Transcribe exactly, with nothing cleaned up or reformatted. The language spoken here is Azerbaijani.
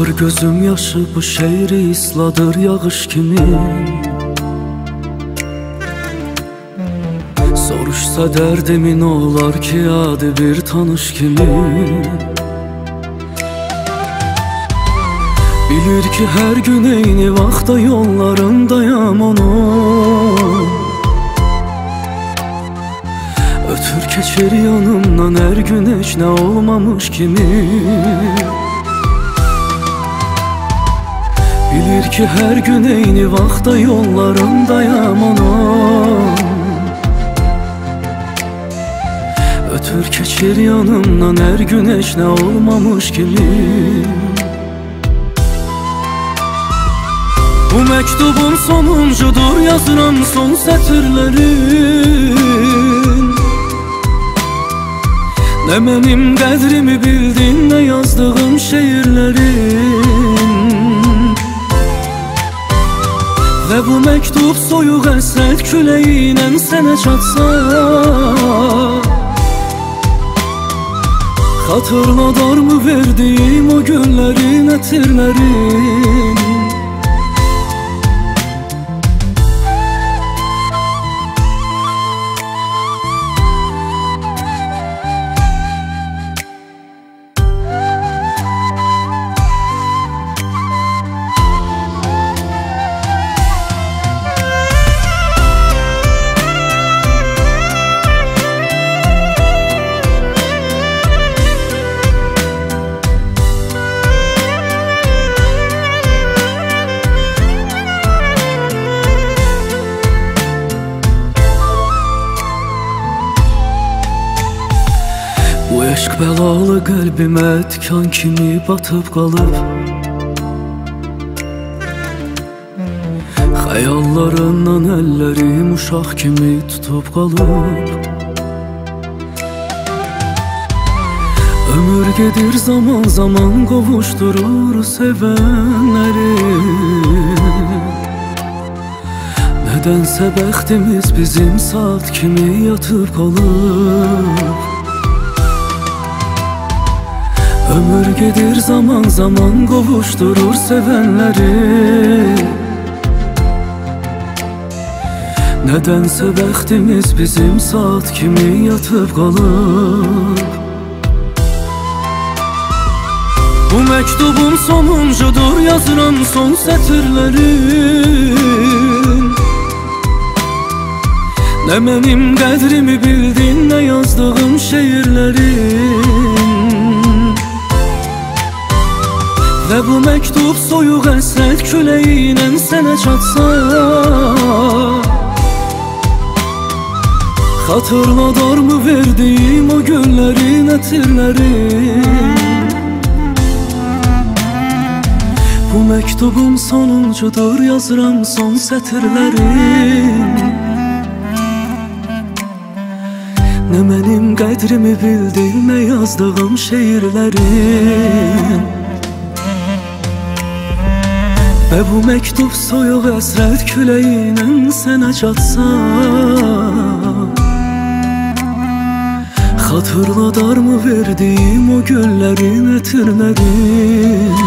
Axır gözüm yaşı bu şeiri isladır yağış kimi. Soruşsa derdimin olar ki adi bir tanış kimi. Bilir ki her gün eyni vaxtda yollarındayam onun. Ötür keçir yanımdan her gün heç nə olmamış kimi. Bilir ki her gün eyni vaxtda yollarındayam onun. Ötür keçir yanımdan her gün heç nə olmamış kimi. Bu məktubun sonuncudur, yazıram son sətirlərin. Nə mənim qədrimi bildin, nə yazdığım şeirlərin. Və bu məktub soyuq əsrət küləyinə sənə çatsa, xatırladarmı verdiyim o günlərin ətirlərin. Bu eşq bəlalı qəlbimə tikan kimi batıb qalıb. Xəyallarından əllərim uşaq kimi tutub qalıb. Ömür gedir zaman zaman qovuşdurur sevənləri. Nədənsə bəxtimiz bizim saat kimi yatıb qalıb. Ömür gedir zaman zaman qovuşdurur sevənləri. Nədənsə bəxtimiz bizim saat kimi yatıb qalıb. Bu məktubun sonuncudur, yazıram son sətirlərin. Nə mənim qədrimi bildin, nə yazdığım şeirlərin. Və bu məktub soyuq əsrət küləyinə sənə çatsa, xatırladarmı verdiyim o günlərin ətirlərin. Bu məktubun sonuncudur, yazıram son sətirlərin. Nə mənim qədrimi bildin, nə yazdığım şeirlərin. Və bu məktub soyuq əsrət küləyinə sənə çatsa, xatırladarmı verdiyim o günlərin ətirlərin.